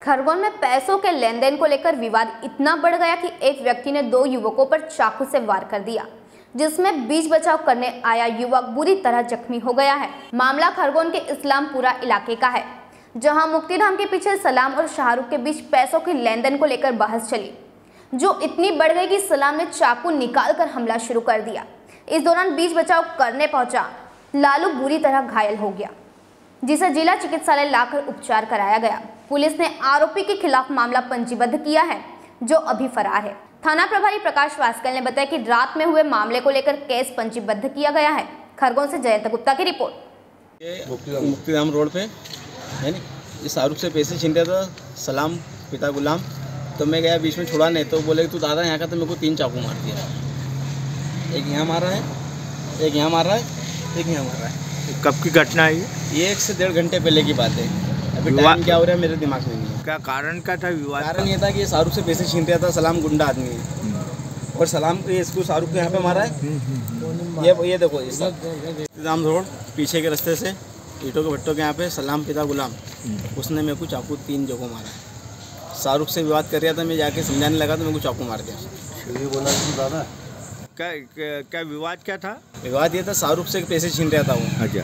खरगोन में पैसों के लेन देन को लेकर विवाद इतना बढ़ गया कि एक व्यक्ति ने दो युवकों पर चाकू से वार कर दिया, जिसमें बीच बचाव करने आया युवक बुरी तरह जख्मी हो गया है। मामला खरगोन के इस्लामपुरा इलाके का है, जहां मुक्तिधाम के पीछे सलाम और शाहरुख के बीच पैसों के लेन देन को लेकर बहस चली, जो इतनी बढ़ गई कि सलाम ने चाकू निकालकर हमला शुरू कर दिया। इस दौरान बीच बचाव करने पहुंचा लालू बुरी तरह घायल हो गया, जिसे जिला चिकित्सालय लाकर उपचार कराया गया। पुलिस ने आरोपी के खिलाफ मामला पंजीबद्ध किया है, जो अभी फरार है। थाना प्रभारी प्रकाश वास्कल ने बताया कि रात में हुए मामले को लेकर केस पंजीबद्ध किया गया है। खरगोन से जयंत गुप्ता की रिपोर्ट। ये मुक्तिधाम रोड पे है नी, ये शाहरुख से पैसे छीन रहा था सलाम पिता गुलाम, तो मैं गया बीच में छुड़ा नहीं, तो बोले तू दादा यहाँ का, तो मेरे को 3 चाकू मार दिया। एक यहाँ मारा है, एक यहाँ मार रहा है, एक यहाँ मार रहा है। कब की घटना है ये 1 से 1.5 घंटे पहले की बात है। अभी टाइम क्या हो रहा है मेरे दिमाग में नहीं है। क्या कारण क्या था विवाद? कारण ये था कि ये शाहरुख से पैसे छीन रहा था। सलाम गुंडा आदमी है और सलाम इसको शाहरुख को यहाँ पे मारा है। ये देखो मुक्तिधाम रोड पीछे के रास्ते से ईंटों के भट्टों के यहाँ पे सलाम पिता गुलाम, उसने मेरे को चाकू 3 जगहों मारा है। शाहरुख से विवाद कर रहा था, मैं जाके समझाने लगा तो मेरे को चाकू मार दिया। बोला दादा क्या विवाद क्या था? विवाद ये था शाहरुख से पैसे छीन रहा था वो। अच्छा,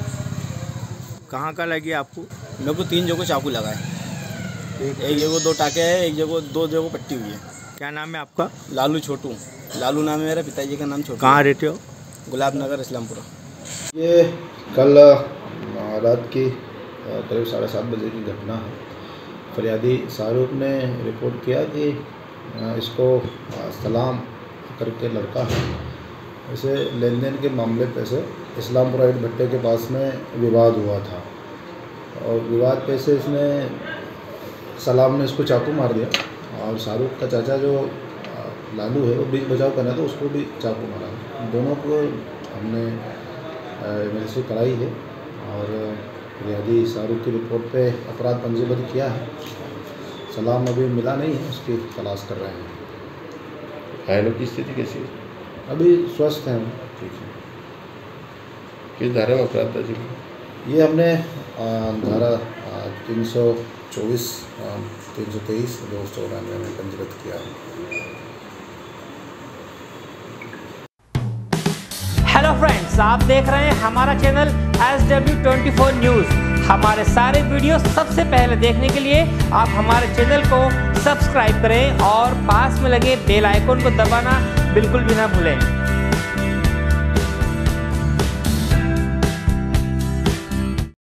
कहाँ का लगी आपको? मेरे को 3 जगह चाकू लगा है। एक जगह 2 टाके हैं, एक जगह 2 जगह पट्टी हुई है। क्या नाम है आपका? लालू छोटू। लालू नाम है मेरा, पिताजी का नाम छोटू। कहाँ रहते हो? गुलाब नगर इस्लामपुरा। ये कल रात की करीब 7:30 बजे की घटना है। फरियादी शाहरुख ने रिपोर्ट किया कि इसको सलाम करके लड़का है, इसे लेन देन के मामले पे से इस्लामपुरा ईंट भट्टे के पास में विवाद हुआ था और विवाद पे से इसने सलाम ने इसको चाकू मार दिया और शाहरुख का चाचा जो लालू है वो बीच बचाव करना था, उसको भी चाकू मारा। दोनों को हमने इमरजेंसी कराई है और फरियादी शाहरुख की रिपोर्ट पे अपराध पंजीबद्ध किया है। सलाम अभी मिला नहीं है, उसकी तलाश कर रहे हैं। घायलों की स्थिति कैसी है? अभी स्वस्थ हैं। ठीक है। किस धारा में अपराध दर्ज? ये हमने धारा 324, 323, 294 में पंजीबद्ध किया है। हेलो फ्रेंड्स, आप देख रहे हैं हमारा चैनल SW24 न्यूज़। हमारे सारे वीडियो सबसे पहले देखने के लिए आप हमारे चैनल को सब्सक्राइब करें और पास में लगे बेल आइकन को दबाना बिल्कुल भी ना भूलें।